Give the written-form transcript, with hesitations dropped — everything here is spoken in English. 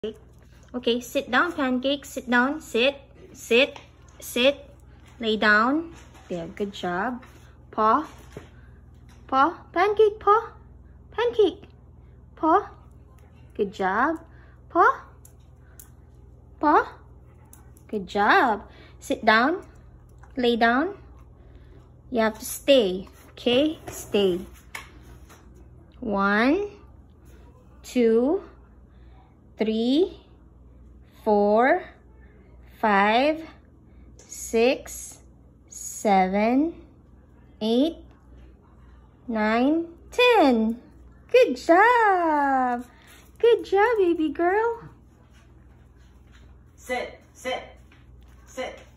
Okay, sit down, Pancake. Sit down. Sit. Sit. Sit. Lay down. There, good job. Paw. Paw. Pancake, paw. Pancake. Paw. Good job. Paw. Paw. Good job. Sit down. Lay down. You have to stay. Okay? Stay. 1, 2, 3, 4, 5, 6, 7, 8, 9, 10. Good job. Good job, baby girl. Sit, sit, sit.